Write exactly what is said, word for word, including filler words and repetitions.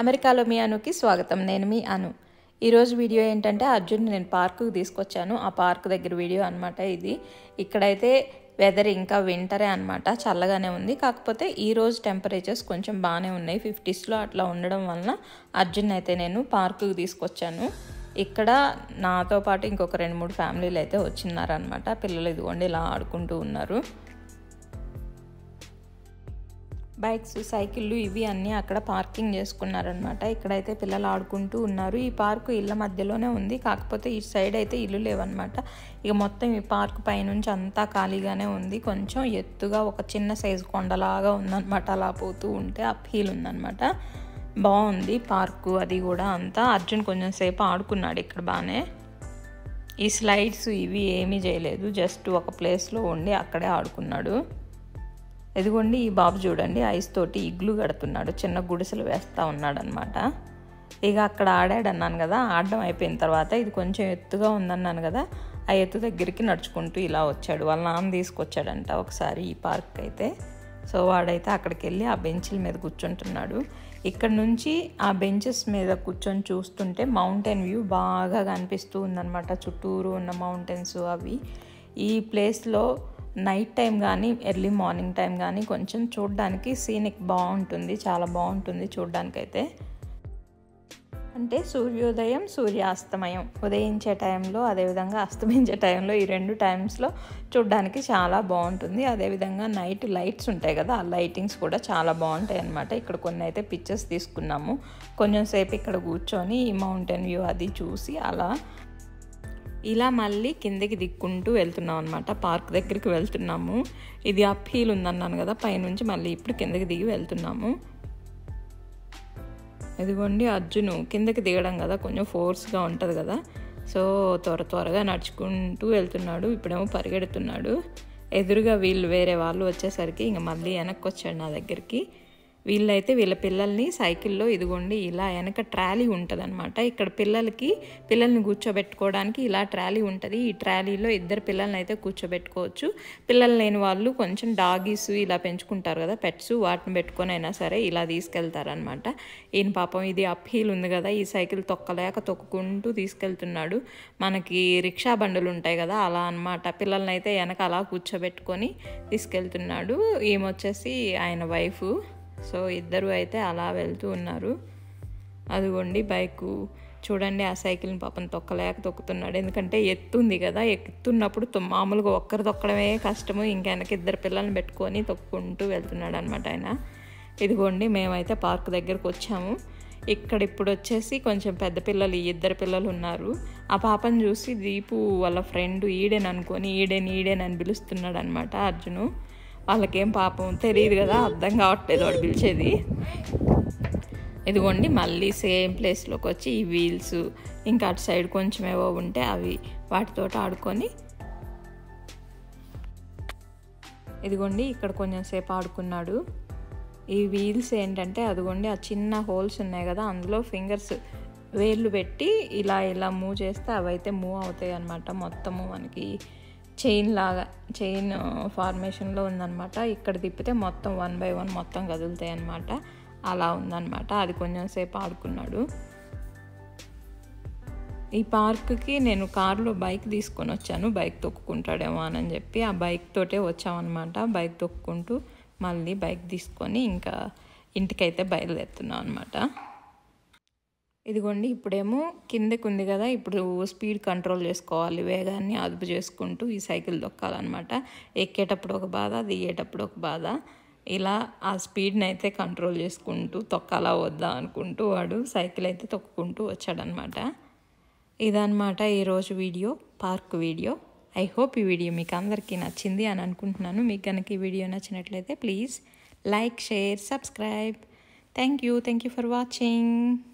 అమెరికాలో మీ అనుకి స్వాగతం. నేను మీ అను. ఈరోజు వీడియో ఏంటంటే అర్జున్ నేను పార్కుకి తీసుకొచ్చాను. ఆ పార్క్ దగ్గర వీడియో అనమాట ఇది. ఇక్కడైతే వెదర్ ఇంకా వింటరే అనమాట, చల్లగానే ఉంది. కాకపోతే ఈరోజు టెంపరేచర్స్ కొంచెం బాగానే ఉన్నాయి, ఫిఫ్టీస్లో అట్లా ఉండడం వలన అర్జున్ అయితే నేను పార్కుకి తీసుకొచ్చాను. ఇక్కడ నాతో పాటు ఇంకొక రెండు మూడు ఫ్యామిలీలు అయితే వచ్చినారనమాట. పిల్లలు ఇదిగోండి ఇలా ఆడుకుంటూ ఉన్నారు. బైక్స్, సైకిళ్ళు ఇవి అన్నీ అక్కడ పార్కింగ్ చేసుకున్నారనమాట. ఇక్కడైతే పిల్లలు ఆడుకుంటూ ఉన్నారు. ఈ పార్కు ఇళ్ళ మధ్యలోనే ఉంది, కాకపోతే ఈ సైడ్ అయితే ఇల్లు లేవన్నమాట. ఇక మొత్తం ఈ పార్కు పైనుంచి అంతా ఖాళీగానే ఉంది. కొంచెం ఎత్తుగా ఒక చిన్న సైజు కొండలాగా ఉందన్నమాట. అలా పోతూ ఉంటే అప్ హీల్ ఉందన్నమాట. బాగుంది పార్కు అది కూడా అంతా. అర్జున్ కొంచెం సేపు ఆడుకున్నాడు ఇక్కడ బాగానే. ఈ స్లైడ్స్ ఇవి ఏమీ చేయలేదు, జస్ట్ ఒక ప్లేస్లో ఉండి అక్కడే ఆడుకున్నాడు. ఇదిగోండి ఈ బాబు చూడండి ఐస్ తోటి ఇగ్లు కడుతున్నాడు, చిన్న గుడిసెలు వేస్తూ ఉన్నాడు అనమాట. ఇక అక్కడ ఆడాడు అన్నాను కదా, ఆడడం అయిపోయిన తర్వాత ఇది కొంచెం ఎత్తుగా ఉందన్నాను కదా, ఆ ఎత్తు దగ్గరికి నడుచుకుంటూ ఇలా వచ్చాడు. వాళ్ళ నాన్న తీసుకొచ్చాడంట ఒకసారి ఈ పార్క్ అయితే. సో వాడైతే అక్కడికి వెళ్ళి ఆ బెంచ్ల మీద కూర్చుంటున్నాడు. ఇక్కడ నుంచి ఆ బెంచెస్ మీద కూర్చొని చూస్తుంటే మౌంటైన్ వ్యూ బాగా కనిపిస్తూ ఉందన్నమాట. చుట్టూరు ఉన్న మౌంటైన్స్ అవి. ఈ ప్లేస్లో నైట్ టైం కానీ ఎర్లీ మార్నింగ్ టైం కానీ కొంచెం చూడడానికి సీనిక్ బాగుంటుంది, చాలా బాగుంటుంది చూడడానికైతే. అంటే సూర్యోదయం, సూర్యాస్తమయం, ఉదయించే టైంలో అదేవిధంగా అస్తమించే టైంలో, ఈ రెండు టైమ్స్లో చూడడానికి చాలా బాగుంటుంది. అదేవిధంగా నైట్ లైట్స్ ఉంటాయి కదా, ఆ లైటింగ్స్ కూడా చాలా బాగుంటాయి అన్నమాట. ఇక్కడ కొన్ని అయితే పిక్చర్స్ తీసుకున్నాము. కొంచెం సేపు ఇక్కడ కూర్చొని ఈ మౌంటైన్ వ్యూ అది చూసి అలా ఇలా మళ్ళీ కిందకి దిక్కుంటూ వెళ్తున్నాం అనమాట. పార్క్ దగ్గరికి వెళ్తున్నాము. ఇది అప్ హీల్ ఉందన్నాను కదా, పైనుంచి మళ్ళీ ఇప్పుడు కిందకి దిగి వెళ్తున్నాము. ఇదిగోండి అర్జును కిందకి దిగడం కదా కొంచెం ఫోర్స్గా ఉంటుంది కదా, సో త్వర త్వరగా నడుచుకుంటూ వెళ్తున్నాడు. ఇప్పుడేమో పరిగెడుతున్నాడు. ఎదురుగా వీళ్ళు వేరే వాళ్ళు వచ్చేసరికి ఇంక మళ్ళీ వెనక్కి వచ్చాడు నా దగ్గరికి. వీళ్ళైతే వీళ్ళ పిల్లల్ని సైకిల్లో ఇదిగోండి ఇలా వెనక ట్రాలీ ఉంటుంది అనమాట. ఇక్కడ పిల్లలకి పిల్లల్ని కూర్చోబెట్టుకోవడానికి ఇలా ట్రాలీ ఉంటుంది. ఈ ట్రాలీలో ఇద్దరు పిల్లల్ని అయితే కూర్చోబెట్టుకోవచ్చు. పిల్లలు లేని వాళ్ళు కొంచెం డాగీస్ ఇలా పెంచుకుంటారు కదా పెట్స్, వాటిని పెట్టుకొని అయినా సరే ఇలా తీసుకెళ్తారనమాట. ఈయన పాపం ఇది అప్ హీల్ ఉంది కదా, ఈ సైకిల్ తొక్కలేక తొక్కుకుంటూ తీసుకెళ్తున్నాడు. మనకి రిక్షా బండులు ఉంటాయి కదా అలా అనమాట. పిల్లల్ని అయితే వెనక అలా కూర్చోబెట్టుకొని తీసుకెళ్తున్నాడు. ఈమె ఆయన వైఫ్. సో ఇద్దరు అయితే అలా వెళ్తూ ఉన్నారు. అదిగోండి బైకు చూడండి, ఆ సైకిల్ని పాపం తొక్కలేక తొక్కుతున్నాడు. ఎందుకంటే ఎత్తుంది కదా, ఎత్తున్నప్పుడు మామూలుగా ఒక్కరు తొక్కడమే కష్టము, ఇంకా వెనక ఇద్దరు పిల్లల్ని పెట్టుకొని తొక్కుంటూ వెళ్తున్నాడు అనమాట ఆయన. ఇదిగోండి మేమైతే పార్క్ దగ్గరకు వచ్చాము. ఇక్కడ ఇప్పుడు వచ్చేసి కొంచెం పెద్ద పిల్లలు, ఇద్దరు పిల్లలు ఉన్నారు. ఆ పాపను చూసి దీపు వాళ్ళ ఫ్రెండ్ ఈడెన్ అనుకొని ఈడెన్ ఈడెన్ అని పిలుస్తున్నాడు అనమాట అర్జును. వాళ్ళకేం పాపం తెలియదు కదా, అర్థం కావట్లేదు వాడు పిలిచేది. ఇదిగోండి మళ్ళీ సేమ్ ప్లేస్లోకి వచ్చి ఈ వీల్స్ ఇంకా అటు సైడ్ కొంచెం ఏవో ఉంటే అవి వాటితో ఆడుకొని ఇదిగోండి ఇక్కడ కొంచెం సేపు ఆడుకున్నాడు. ఈ వీల్స్ ఏంటంటే అదిగోండి ఆ చిన్న హోల్స్ ఉన్నాయి కదా, అందులో ఫింగర్స్ వేళ్ళు పెట్టి ఇలా ఇలా మూవ్ చేస్తే అవైతే మూవ్ అవుతాయి అన్నమాట. మొత్తము మనకి చైన్ లాగా చైన్ ఫార్మేషన్లో ఉందన్నమాట. ఇక్కడ తిప్పితే మొత్తం వన్ బై వన్ మొత్తం కదులుతాయి అన్నమాట. అలా ఉందన్నమాట. అది కొంచెం సేపు ఆడుకున్నాడు. ఈ పార్క్కి నేను కారులో బైక్ తీసుకొని వచ్చాను, బైక్ తొక్కుకుంటాడేమో అని చెప్పి ఆ బైక్ తోటే వచ్చామన్నమాట. బైక్ తొక్కుకుంటూ మళ్ళీ బైక్ తీసుకొని ఇంకా ఇంటికైతే బయలుదేరుతున్నాం అనమాట. ఇదిగోండి ఇప్పుడేమో కిందకి ఉంది కదా, ఇప్పుడు స్పీడ్ కంట్రోల్ చేసుకోవాలి, వేగాన్ని అదుపు చేసుకుంటూ ఈ సైకిల్ తొక్కాలన్నమాట. ఎక్కేటప్పుడు ఒక బాధ, దిగేటప్పుడు ఒక బాధ. ఇలా ఆ స్పీడ్ని అయితే కంట్రోల్ చేసుకుంటూ తొక్కాలా వద్దా అనుకుంటూ వాడు సైకిల్ అయితే తొక్కుకుంటూ వచ్చాడనమాట. ఇదన్నమాట ఈరోజు వీడియో, పార్క్ వీడియో. ఐ హోప్ ఈ వీడియో మీకు అందరికీ నచ్చింది అని అనుకుంటున్నాను. మీకు కనుక ఈ వీడియో నచ్చినట్లయితే please like, share, subscribe. Thank you thank you for watching.